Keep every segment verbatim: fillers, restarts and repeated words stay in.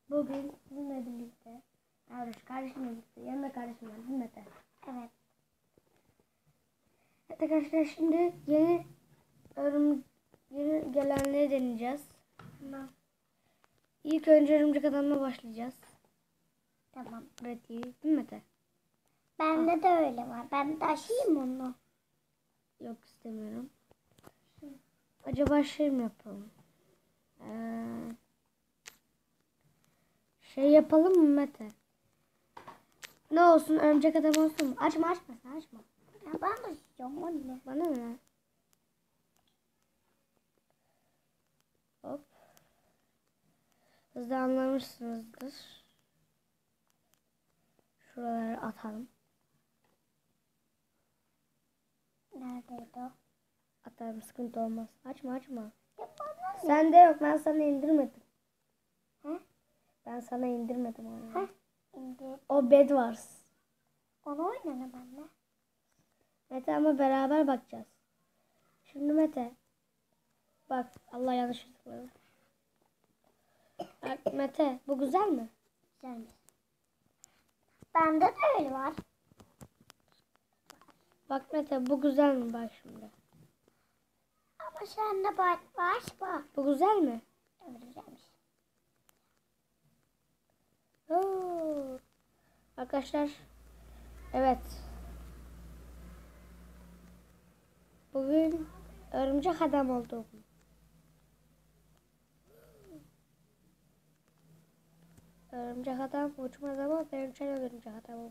Bugün sizinle birlikte, Arış kardeşimle birlikte, yanında kardeşim var, değil mi Mete? Evet. Evet arkadaşlar, şimdi yeni örüm, yeni gelenleri deneyeceğiz. Tamam. İlk önce örümcek adamla başlayacağız. Tamam. Pratiği, değil mi Mete? Bende ah. de öyle var. Ben taşıyayım onu. Yok, istemiyorum. Acaba şey mi yapalım? Ee, şey yapalım mı Mete? Ne olsun, örümcek adam olsun mu? Açma açma sen açma. Ya ben taşıyacağım onu. Bana ne? Hop. Siz de anlamışsınızdır. Şuraları atalım. Neredeydi o? Atarım, sıkıntı olmaz. Açma açma. Ya bana ne? Sende yok, ben sana indirmedim. He? Ben sana indirmedim onu. He? İndir. O Bed Wars. Onu oynanı benimle. Mete, ama beraber bakacağız. Şimdi Mete. Bak, Allah yanlış tıkladı. Bak Mete, bu güzel mi? Güzelmiş. Bende de öyle var. Bak Mete, bu güzel mi? Bak şimdi. Ama sende bak var bak. Bu güzel mi? Evet, güzelmiş. Oo. Arkadaşlar, evet. Bugün örümcek adam oldum. Örümcek adam, uçmaz ama benim için örümcek adamım.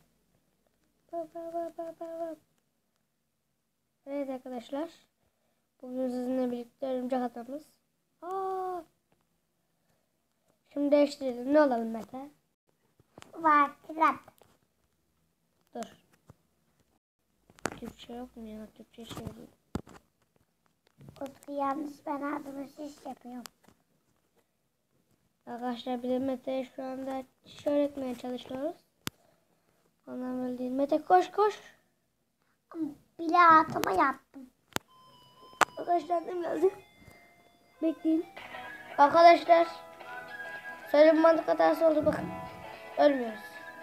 Evet arkadaşlar, bugün sizinle birlikte örümcek adamız. Aa. Şimdi değiştirelim. Ne olalım Mete? Var. Trap. Dur. Türkçe yok mu ya? Türkçe çevireyim. Utku yalnız ben ağzımı şiş yapıyorum. Arkadaşlar, bir de Mete'ye şu anda çiş öğretmeye çalışıyoruz. Ondan böyle değil. Mete koş koş. Bile altıma yaptım. Arkadaşlar, ne lazım? Bekleyin. Arkadaşlar, söyleyeyim, mantık hatası oldu, bakın. Ölmüyoruz.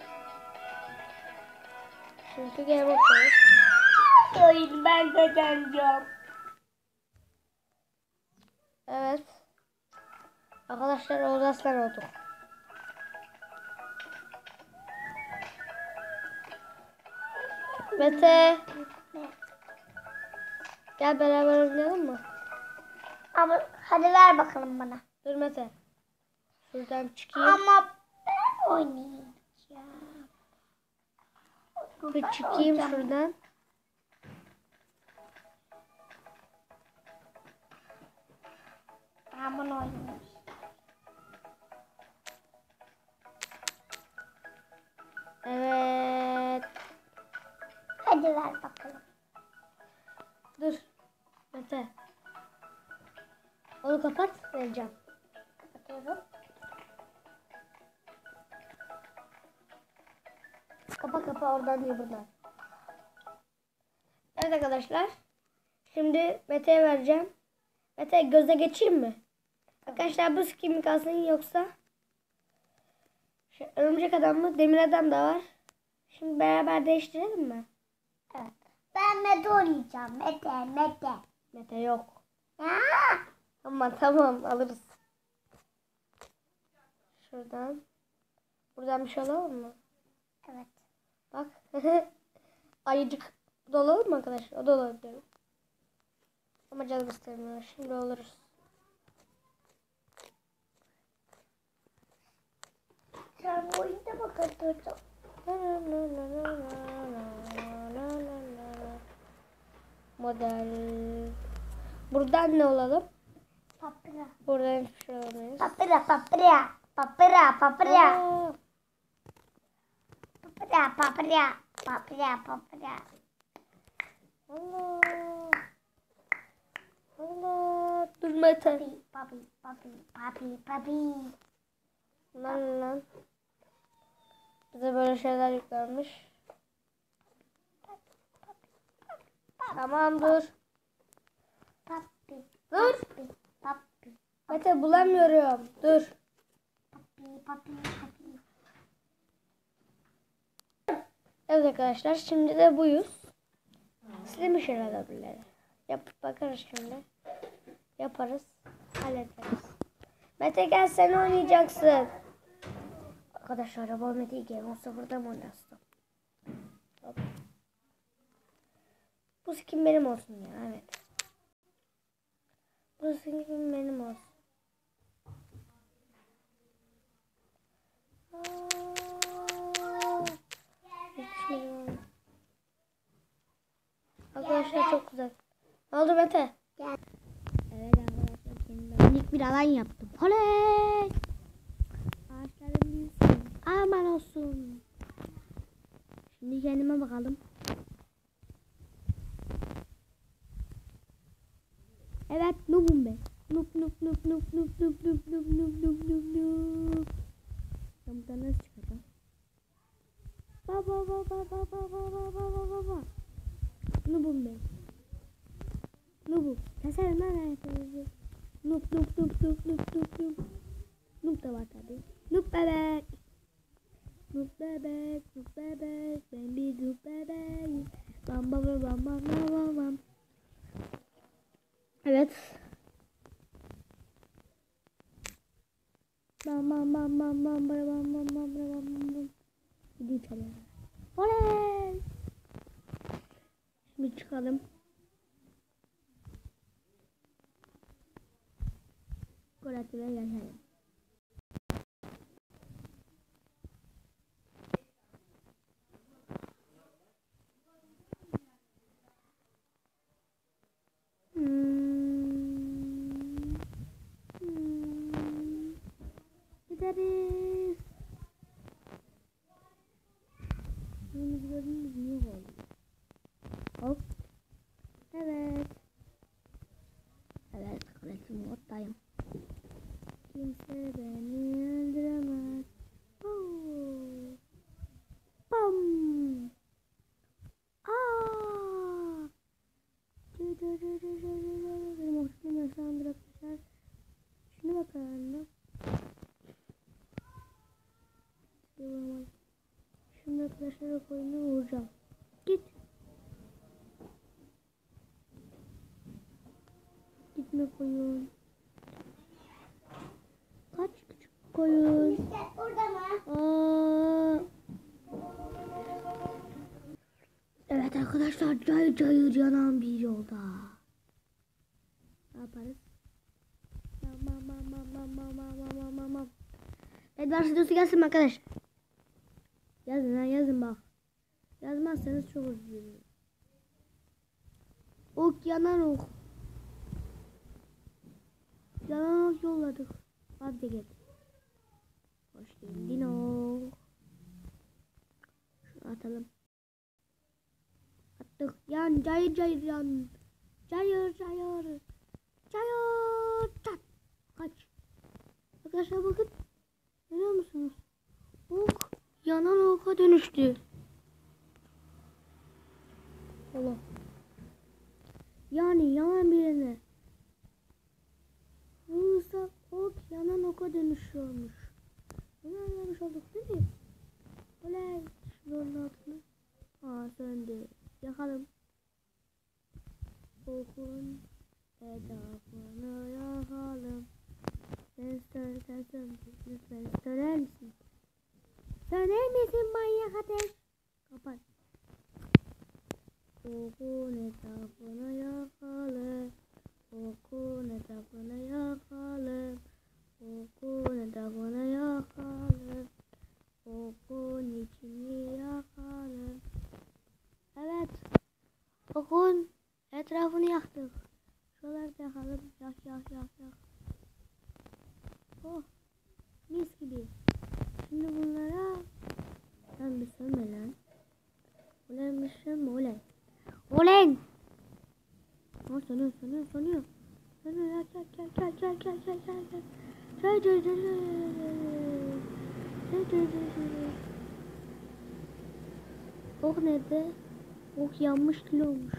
Çünkü game yapıyoruz. Oyun ben kazanacağım. Evet. Arkadaşlar, Oğuz Aslan olduk. Mete. Gel beraber oynayalım mı? Ama hadi ver bakalım bana. Dur Mete. Şuradan çıkayım. Ama ben oynayacağım. Bir çıkayım şuradan. Ben bunu oynayacağım. Evet. Hadi ver bakalım. Dur. Mete. Onu kapat, vereceğim. Kapatıyorum. Kapa kapa, oradan değil buradan. Evet arkadaşlar. Şimdi Mete'ye vereceğim. Mete, göze geçeyim mi? Arkadaşlar, bu skin mi kalsın yoksa şey, örümcek adam mı? Demir adam da var. Şimdi beraber değiştirelim mi? Evet. Ben Mete oynayacağım. Mete, Mete. Mete yok. Ya. Ama tamam, alırız. Şuradan. Buradan bir şey alalım mı? Evet. Bak. Ayıcık. Bu da alalım mı arkadaşlar? O da olabilir. Ama canım istemiyor. Şimdi oluruz. Sen bu oyunda mı katıldın? Model. Buradan ne olalım? Papira. Buradan hiçbir şey olamayız. Papira, papira. Papira, papira. Papira, papira. Papira, papira. Allah. Allah. Dur Mete. Papi, papi, papi, papi, papi. Lan lan. Bize böyle şeyler yüklenmiş. Tamam, dur. Papi, Dur. papi, papi. Mete, bulamıyorum. Dur. Papi, kapıyı kapıyı. Evet arkadaşlar şimdi de buyuz. Silmiş herhalde birileri. Yapıp bakarız şimdi. Yaparız. Hallederiz. Mete gel sen oynayacaksın. Arkadaşlar araba Mete'yi Game of sıfırda mı oynasın? Hop. Bu skin benim olsun ya, evet. Bu skin benim olsun. Aa, yetişmedim. Arkadaşlar çok güzel. Ne oldu Mete? Gel. Evet arkadaşlar kendime minik bir alan yaptım. Oley! Ağaçların büyüsün. Aman olsun. Şimdi kendime bakalım. Evet noobum ben. Noob noob noob noob noob noob noob noob noob noob noob noob. Ben buradan nasıl çıkacağım? Ba ba ba ba ba ba ba ba ba ba ba. Noobum ben. Noobum. Keserim lan ayaklarınızı. Noob noob noob noob noob noob noob. Noob da var tabi. Noob bebek. Noob bebek. Noob bebek. Ben bir noob bebeğim. Bam bam bam bam bam bam bam. Evet. Bam bam bam bam bam bam bam bam bam bam bam bam. Gideyim içeriye. Oley! Şimdi çıkalım. Gol atmaya yaşayalım. Hmm. Hmm. Gideriz. Yalnız gördüğünüz gibi yok oldu. Hop. Evet. Evet. Klasik moddayım. Kimse beni öldüremez. Oh. Bam. Aa. Benim hoşuma yaşandır arkadaşlar. Şuna bakalım. Şimdi arkadaşlar koyunu vuracağım. Git. Gitme koyun. Kaç küçük koyun. İşte orada mı? Aa. Evet arkadaşlar cayır cayır yanan bir yolda. Ne yaparız? Mam mam mam mam mam mam mam mam mam. Edward videosu gelsin mi arkadaş? Yazın ha yazın bak. Yazmazsanız çok üzülürüm. Ok yanan ok. Yanan ok yolladık. Hadi gel. Hoş geldin ok. Şunu atalım. Attık. Yan cayır cayır yan. Cayır cayır. Cayır çat. Kaç. Arkadaşlar bakın. Görüyor musunuz? Ok yanan oka dönüştü. Allah. Yani yanan birine vurursak ok yanan oka dönüşüyormuş. Bunu anlamış olduk değil mi? Oley. Şunun altına. Aa söndü. Yakalım. Okun etrafını yakalım. Sen söyle sen söyle. Lütfen söyler misin? Söyler misin manyak ateş? Kapat. Okun etrafını yakalım. Okun etrafını yakalım. Okun etrafını yakalım. Okun içini yakalım. Evet. Okun etrafını yaktık. Şuraları da yakalım. Yak yak yak yak. Oh. Mis gibi. Şimdi bunlara sen bir sönme lan. Ulan bir sönme ulan. Ulan. Oh, sönüyor sönüyor sönüyor. Sönüyor yak yak yak yak yak yak yak yak yak. Çay çay çay çay. Çay çay çay çay. Ok nerede? Ok yanmış kilo olmuş.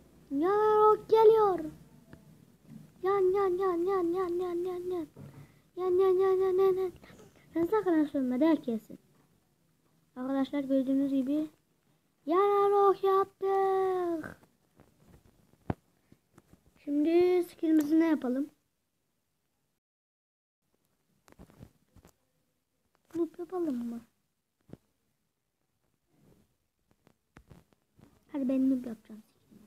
Yan ok geliyor. Yan yan yan yan yan yan yan yan. Yan yan yan yan yan yan. Sen sakın sönme de herkesin. Arkadaşlar gördüğünüz gibi yararak yaptık. Şimdi skillimizi ne yapalım? Loop yapalım mı? Hadi ben loop yapacağım.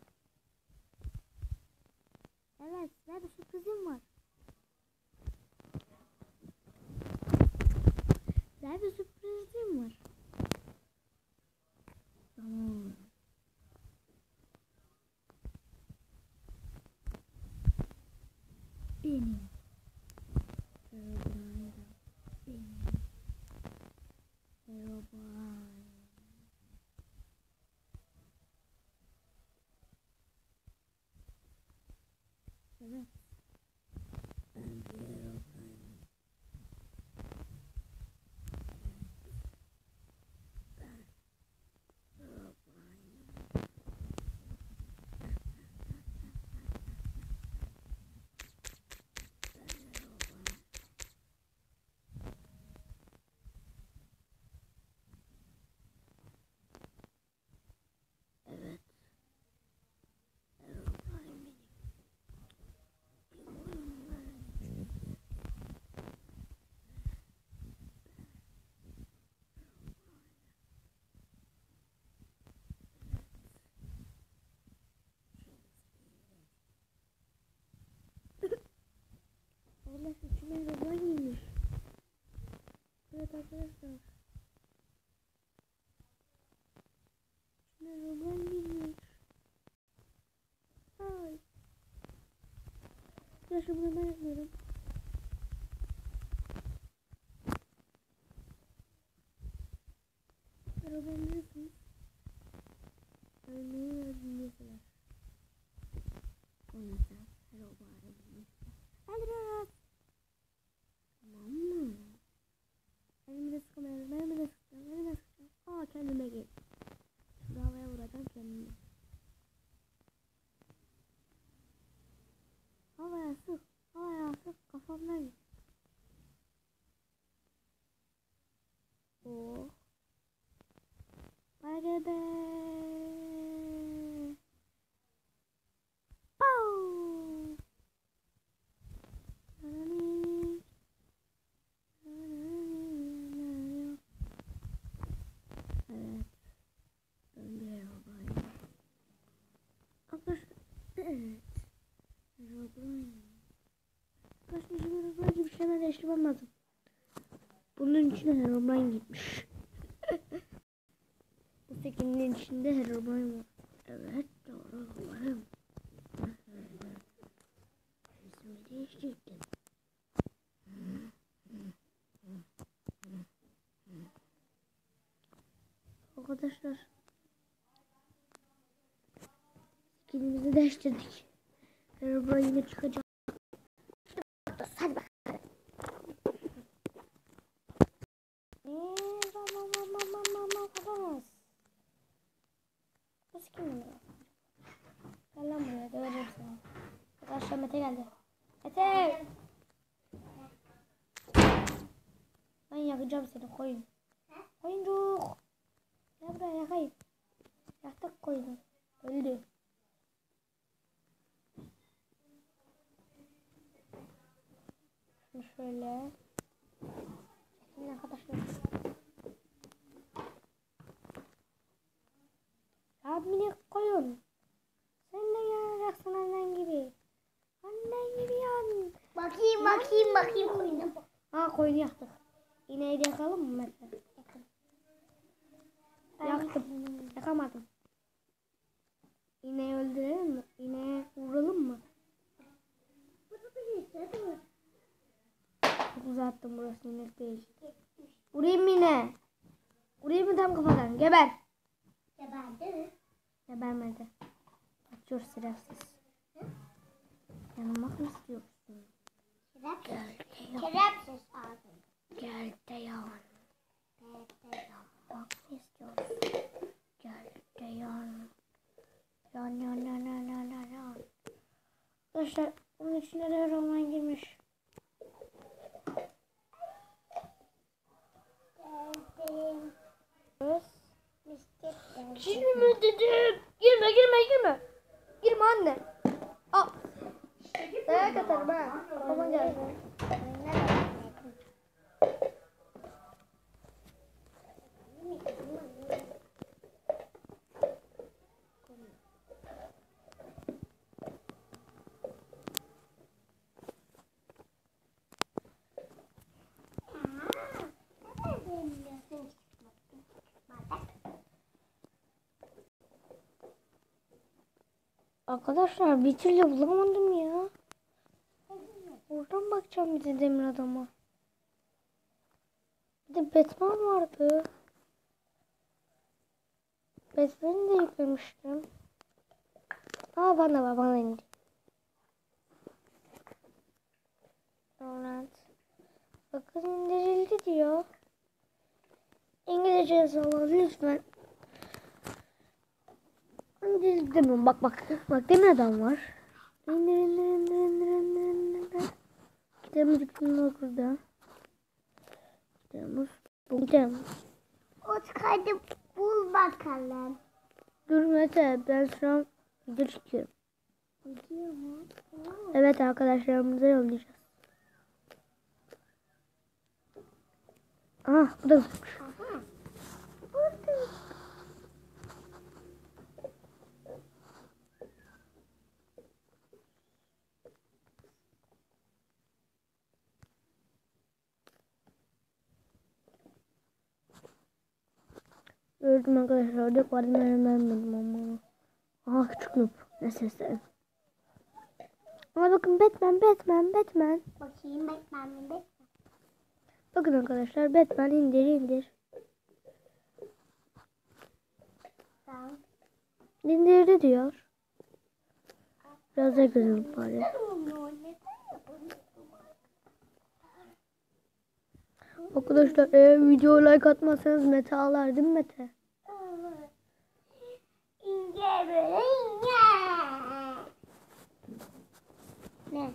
Evet, size bir sürprizim var. Size bir sürprizim var. Tamam. Benim. Benim. Benim. Merhaba. Evet. Allah içime robot giymiş. Evet arkadaşlar. İçime robot giymiş. Ay. Arkadaşlar bunu ben yapmıyorum. Robot biliyorsunuz. Ölmeyi öldürmüyorsunuz. O yüzden robot arayabilirsiniz. Öldürüyoruz. Tamam mı? Elimi de sıkamıyorum. Elimi de sıkacağım. Elimi de sıkacağım. Aa kendime gel. Şurada havaya vuracağım kendimi. Havaya sık. Havaya sık. Kafamdan git. Oh. Hadi be. Pow. Evet. Öyle robot. Arkadaşlar. Evet. Robot. Arkadaşlar şimdi robot gibi şeyler değiştirmem lazım. Bunun içine Herobrine gitmiş. Bu sekinin içinde Herobrine var. Evet doğru varım. İsmi değiştirdim. Arkadaşlar skinimizi değiştirdik. Herobrine'e çıkacak. Hadi bak. Eee tamam tamam tamam tamam. Bu kim? Gel lan buraya döveceğim seni. Arkadaşlar Mete geldi. Mete! Ben yakacağım seni koyun. Koyuncuk. Gel buraya yakayım. Yaktık koyunu. Öldü. Şunu şöyle. Şimdi arkadaşlar. Ya minik koyun. Sen de yanacaksın annen gibi. Annen gibi yan. Bakayım bakayım bakayım koyuna. Ha koyunu yaktık. İneği de yakalım mı mesela? Yakın. Yaktım. Yakamadım. İneği öldürelim mi? İneğe vuralım mı? Çok uzattım, burası inek değil. Vurayım mı ineğe? Vurayım mı tam kafadan? Geber. Geberdi mi? Gebermedi. Açıyor silahsız. Yanmak mı istiyorsun? Kerepsiz ağzım. Gel de yan. Kerepsiz Bak ne istiyorsun? Gel de yan. Yan yan yan yan yan yan yan. Arkadaşlar bunun içine de roman girmiş. Girme dedim. Girme girme girme. Girme anne. Al. Dayak atarım ha. Kafama geldi. Arkadaşlar bir türlü bulamadım ya. Oradan bakacağım bir de demir adama. Bir de Batman vardı. Batman'i de yüklemiştim. Aa bana var bana indi. Evet. Bakın indirildi diyor. İngilizce yazılan lütfen. İngilizce demiyorum. Bak bak. Bak demir adam var. İndir indir indir indir indir indir. Kitabımız yıkılıyor burada. Kitabımız. Bu kitabımız. Hadi bul bakalım. Dur Mete ben şu an video çekiyorum. Gidiyor mu? Evet arkadaşlarımıza yollayacağız. Ah bu da Aha. Burada. gördüm arkadaşlar. Orada vardım ben vermedim ama. Ah küçük noob. Ne sesler. Ama bakın Batman Batman Batman. Bakayım Batman mi Batman? Bakın arkadaşlar Batman indir indir. Tamam. İndirdi diyor. Biraz da gözüm bari. Arkadaşlar eğer video like atmazsanız Mete ağlar değil mi Mete? İnce böyle ince. Ne?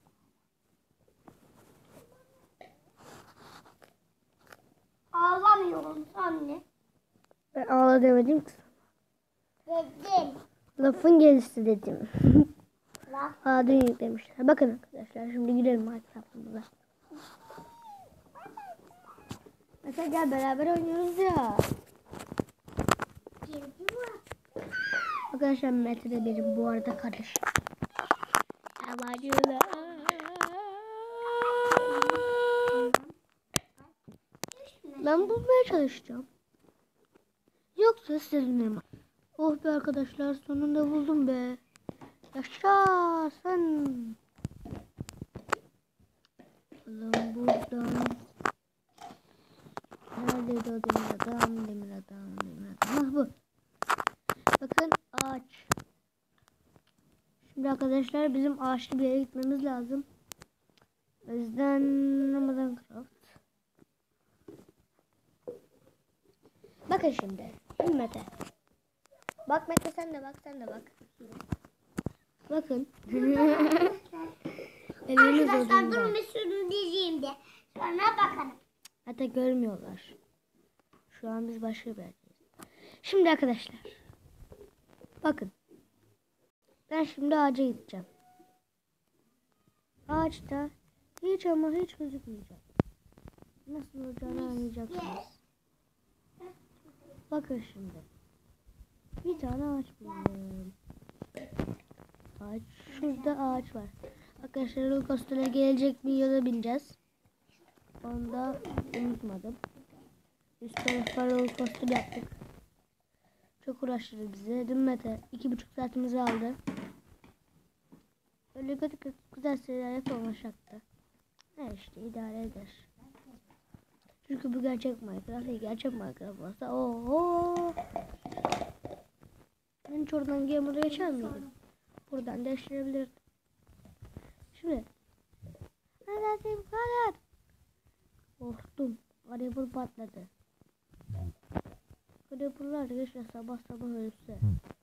Ağlamıyorum anne. Ben ağla demedim ki. Dedim. Lafın gelişi dedim. Laf. Aa dün yüklemişler. Bakın arkadaşlar şimdi girelim Minecraft'ımıza. Mesela gel beraber oynuyoruz ya. Girdi mi? Arkadaşlar Mete de benim bu arada kardeş. Amacılar. Ben bulmaya çalışacağım. Yoksa sizinle. Oh be arkadaşlar sonunda buldum be. Yaşasın. Bakalım buradan. Neredeydi o demir adam, demir adam, demir adam. Ah bu. Bakın ağaç. Şimdi arkadaşlar bizim ağaçlı bir yere gitmemiz lazım. O yüzden Ramazan Craft. Bakın şimdi. Şimdi Mete. Bak Mete sen de bak sen de bak. Bakın. Elimiz Arkadaşlar odunda. durun bir sürü diyeceğim de. Sonra bakalım. Hatta görmüyorlar. Şu an biz başka bir yerdeyiz. Şimdi arkadaşlar. Bakın. Ben şimdi ağaca gideceğim. Ağaçta hiç ama hiç gözükmeyecek. Nasıl olacağını anlayacaksınız. Bakın şimdi. Bir tane ağaç buldum. Ağaç. Şurada ağaç var. Arkadaşlar roller coaster'a gelecek videoda bineceğiz. Onu da unutmadım. Üst tarafa roller coaster yaptık. Çok uğraştırdı bizi. Dün Mete iki buçuk saatimizi aldı. Öyle kötü güzel şeyler yapamayacaktı. Ne işte idare eder. Çünkü bu gerçek Minecraft. Gerçek Minecraft olsa ooo. Ben hiç oradan gamer'a geçer miydim? Buradan değiştirebilirdim. Şimdi. Hadi bu kadar. Korktum. Creeper patladı. Creeper'lar geçti sabah sabah ölse.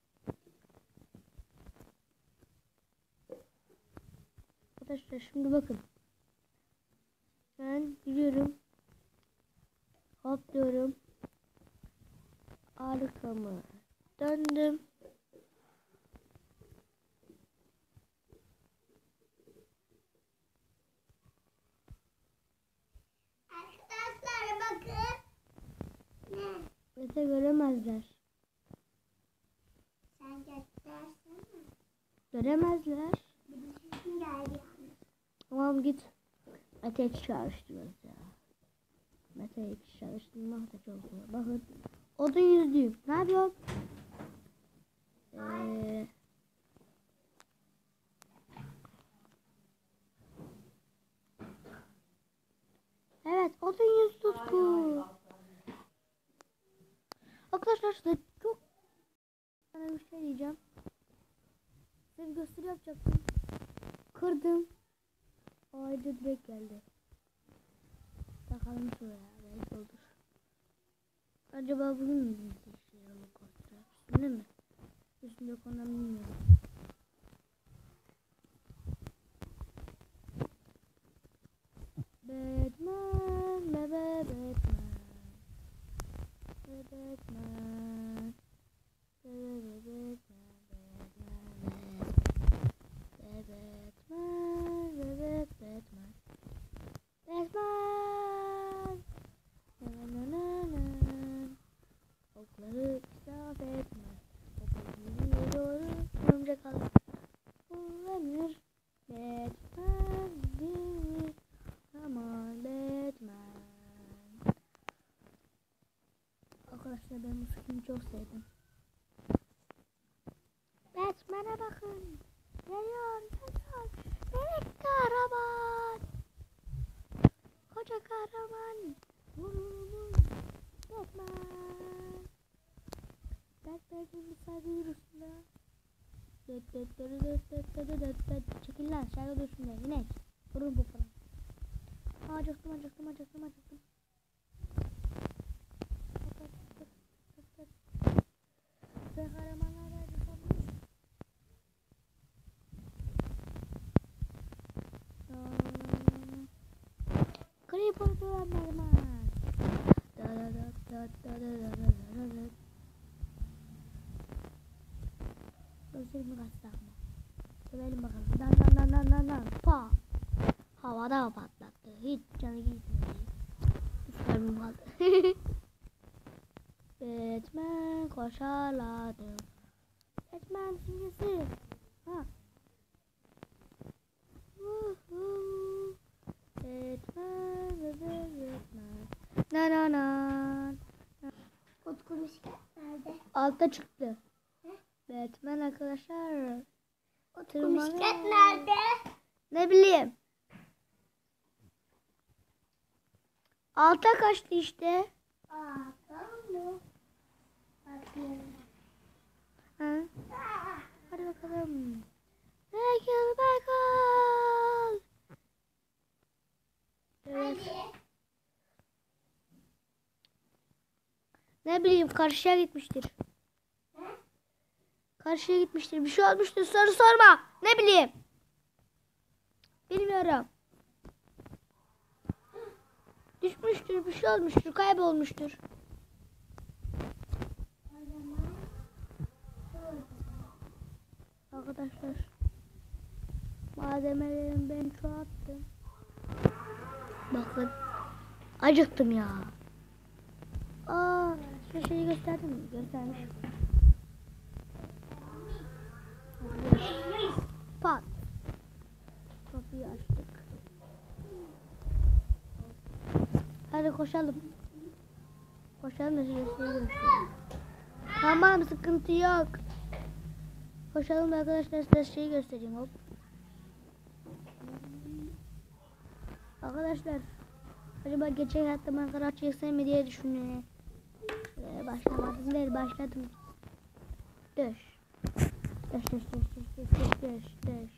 Arkadaşlar şimdi bakın. Ben gidiyorum. Hop diyorum. Arkamı Döndüm. Arkadaşlar bakın. Ne? Mete göremezler. Sen göstersene. Göremezler. Bilirsin geldi yalnız. Tamam git. Mete'yi çağrıştırıyoruz ya. Mete'yi çağrıştırmak da çok zor. Bakın. Odun yüzlüyüm. Ne yapıyorsun? Eee... Evet, odun yüz tutku. Arkadaşlar size çok sana bir şey diyeceğim. Size bir gösteri yapacaktım. Kırdım. Ağaca direkt geldi. Bakalım şuraya. Belki olur. Acaba bugün mü bir şey onu kontrol? Üstünde mi? Üstünde konudan bilmiyorum. Batman, bebe Batman, bebe Batman, bebe Batman, bebe Batman, bebe Batman, Batman, na na na na, okları israf etme, okları doğru örümcek alır, kullanır, Batman değil. Aman Batman. Arkadaşlar ben bu filmi çok sevdim. Batman'a bakın. Geliyor, geliyor. Bebek kahraman. Koca kahraman. Vurulmuş. Batman. Batman'in bir saygı yürüsünde. Çekil lan, saygı yürüsünde. Yine. Vurun bu falan. Acıktım acıktım acıktım acıktım. Ve kahramanlar da acıkmış. Creeper duran merman. Da da da da da da da da da. Gözlerimi kaçtı mı? Sevelim bakalım. Dan dan dan dan dan dan. Pa. Havada patlattı. Hiç canı gitmedi. Üstlerim kaldı. Batman koşarladım. Batman simgesi. Ha. Woohoo. Batman, Batman. Na na na. Utku bisiklet nerede? Altta çıktı. Batman arkadaşlar. Utku bisiklet nerede? Ne bileyim. Alta kaçtı işte. Aa, tamam mı? Bakıyorum. Ha? Hadi bakalım. Michael Michael. Evet. Hadi. Ne bileyim karşıya gitmiştir. Karşıya gitmiştir. Bir şey olmuştur. Soru sorma. Ne bileyim. Bilmiyorum. Düşmüştür. Bir şey olmuştur. Kaybolmuştur. Arkadaşlar. Malzemelerim ben çoğalttım. Bakın. Acıktım ya. Aa, şu şeyi gösterdim mi? Göstermişim. Pat. Kapıyı açtık. Hadi koşalım. Koşalım da şuraya göstereyim. Tamam, sıkıntı yok. Koşalım da arkadaşlar size şeyi göstereyim. Hop. Arkadaşlar acaba geçen hayatta Minecraft çeksem mi diye düşünüyorum. Ee, başlamadım değil, başladım. Döş. Döş döş döş döş döş döş döş.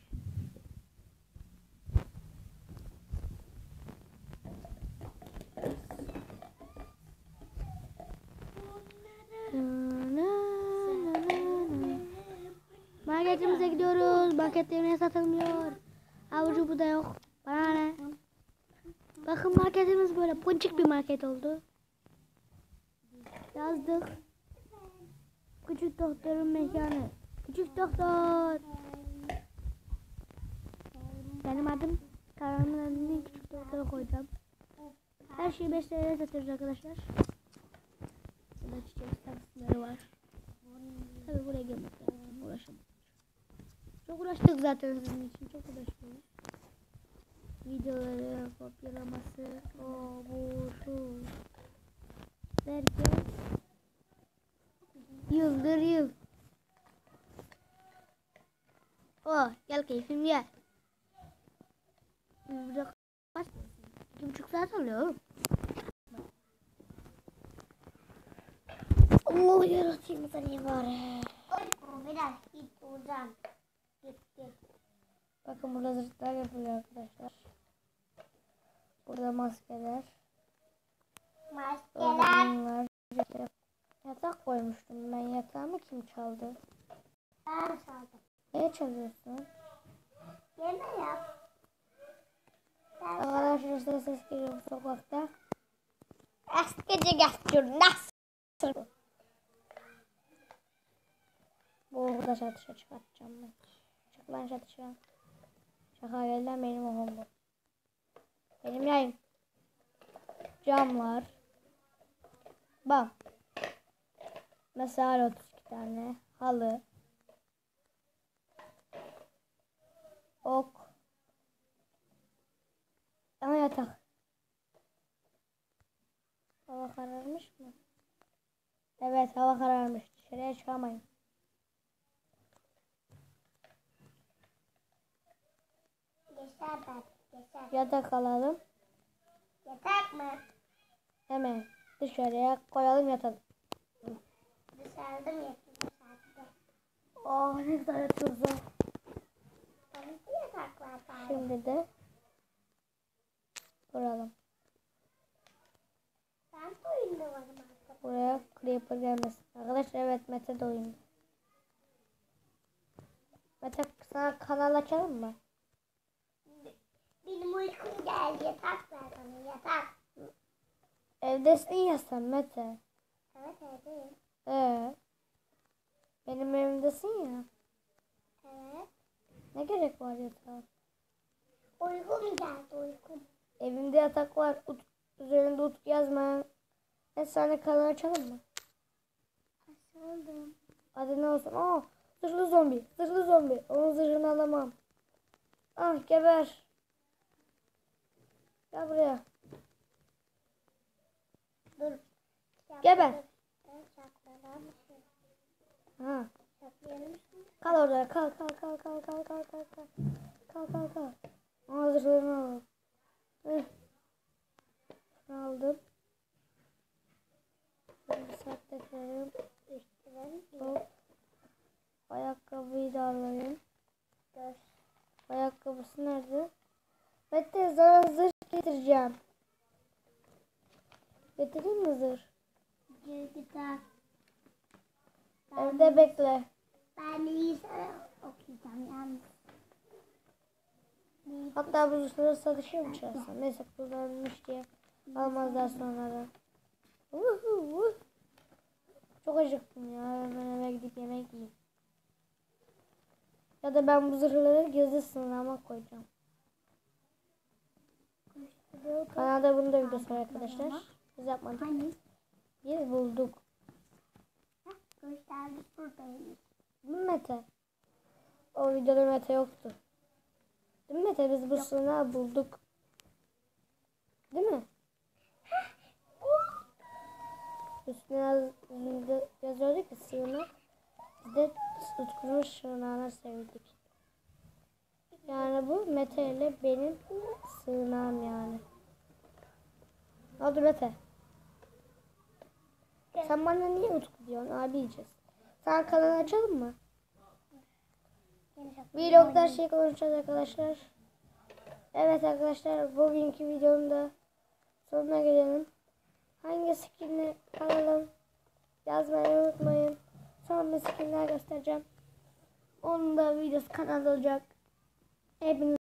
Marketimize gidiyoruz. Markette yemeğe satılmıyor. Avucu bu da yok. Bana ne? Bakın marketimiz böyle ponçik bir market oldu. Yazdık. Küçük doktorun mekanı. Küçük doktor. Benim adım kanalımın adını küçük doktora koyacağım. Her şeyi beş T L'ye satıyoruz arkadaşlar. Burada çiçek saksıları var. Tabii buraya gelmek lazım. Uğraşalım. Çok uğraştık zaten sizin için. Çok uğraşıyoruz. Videoları kopyalaması. O bu şu. Derken yıldır yıl. Oh gel keyfim gel. Burada kaç? İki buçuk saat oluyor oğlum. Allah yaratayım seni bari. Biraz git oradan. Git git. Bakın burada zırhlar yapılıyor arkadaşlar. Burada maskeler. Maskeler. Bunlar. Yatak koymuştum ben. Yatağımı kim çaldı? Ben saldım. Niye çalıyorsun? Yeme yap. Arkadaşlar size ses geliyor bu sokakta. Eskece geçiyor. Nasıl? Bu burada satışa çıkartacağım ben. Çık lan satışa. Şaka gelden benim oğlum bu. Benim yayım. Cam var. Bak. Mesela otuz iki tane. Halı. Ok. Ama yatak. Hava kararmış mı? Evet hava kararmış. Dışarıya çıkamayın. Geçer ben. Geçer. Yatak alalım. Yatak mı? Hemen dışarıya koyalım yatalım. Dışarıda mı yatıyor dışarıda? Oh ne güzel yatıyoruz ya. Tabii ki yatak var bari. Şimdi de kuralım. Ben de oyunda varım artık. Buraya creeper gelmesin. Arkadaşlar evet Mete de oyunda. Mete sana kanal açalım mı? Benim uykum geldi. Yatak ver bana yatak. Evdesin ya sen Mete. Evet evdeyim. Ee, benim evimdesin ya. Evet. Ne gerek var yatağa? Uykum geldi uykum. Evimde yatak var. Ut üzerinde Utku yazmayan. E sana kanal açalım mı? Açıldım. Adı ne olsun? Aa, zırhlı zombi. Zırhlı zombi. Onun zırhını alamam. Ah geber. Gel buraya. Dur. Geber. Ben saklamışım. Ha. Saklayalım. Kal orada. Kal kal kal kal kal kal kal kal. Kal kal kal. Aa zırhlarını alalım. Heh. Şunu aldım. Bir saat tekrar. Hop. Ayakkabıyı da alayım. Dur. Ayakkabısı nerede? Mete sana zırh getireceğim. Getireyim mi zırh? Gitar. Evde bekle. Ben iyi sana okuyacağım yalnız. Hatta bu zırhları satışa mı çıkarsam? Neyse kullanılmış diye almazlar sonra da. Uhu, çok acıktım ya. Hemen eve gidip yemek yiyeyim. Ya da ben bu zırhları gizli sınırlama koyacağım. Kanalda bunu da videosu var arkadaşlar. Biz yapmadık. Hani? Biz bulduk. Gösterdik buradaymış. Değil mi Mete? O videoda Mete yoktu. Değil mi Mete? Biz bu sınırı bulduk. Değil mi? Üstüne yaz, yazıyordu ki sığınak. Biz de Utku'nun sığınağına sevdik. Yani bu Mete ile benim sığınağım yani. Ne oldu Mete? Sen bana niye Utku diyorsun? Abi yiyeceğiz. Sen kanal açalım mı? Vlog'da şey konuşacağız arkadaşlar. Evet arkadaşlar bugünkü videonun da sonuna gelelim. Hangi skin'i alalım yazmayı unutmayın. Sonra skinler göstereceğim. Onun da videosu kanalda olacak. Hepiniz